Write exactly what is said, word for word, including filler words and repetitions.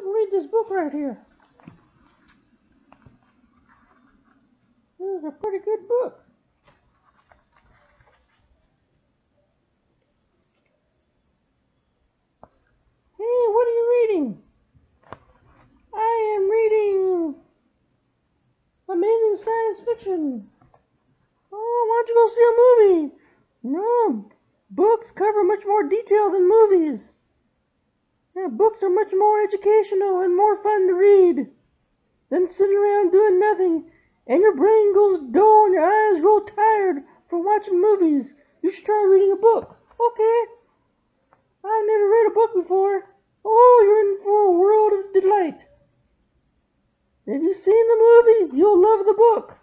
up and read this book right here. This is a pretty good book. Hey, what are you reading? I am reading amazing science fiction. Oh, why don't you go see a movie? No, books cover much more detail than movies. Yeah, books are much more educational and more fun to read than sitting around doing nothing, and your brain goes dull and your eyes grow tired from watching movies. You should try reading a book. Okay, I've never read a book before. Oh, you're in for a world of delight. If you've seen the movie, you'll love the book.